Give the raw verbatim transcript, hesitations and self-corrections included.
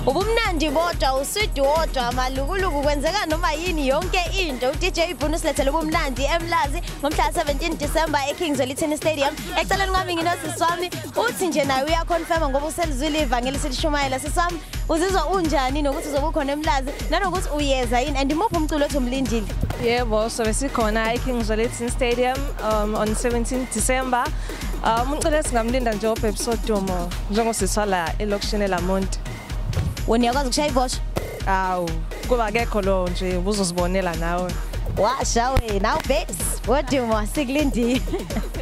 Ubumnandi bodwa uswidi wodwa malukuluku kwenzeka noma yini yonke into. D J Boonu silethele ubumnandi eMlazi ngomhla seventeen December eKings Olithini Stadium. Eceleni kwami nginosisi wami uthi nje naye uyaconfirma ngoba uselizwile ivangeli silishumayela. Sisi wami uzizwa unjani nokuthi uzobe ukhona eMlazi nanokuthi uyeza yini and imuphi umculo othi umlindile? Yebo, so besikhona eKings Olithini Stadium um, on seventeen December. Um, umculo esingamlinda nje obhebsodumo njengosiswa la elokishini eLamonti. Wena uyakwazi ukushaya ivosha? Awu, kuba akekho lo nje ubuzozibonela nawe. Washa wena, awubhebs. Wodumo sikulindile.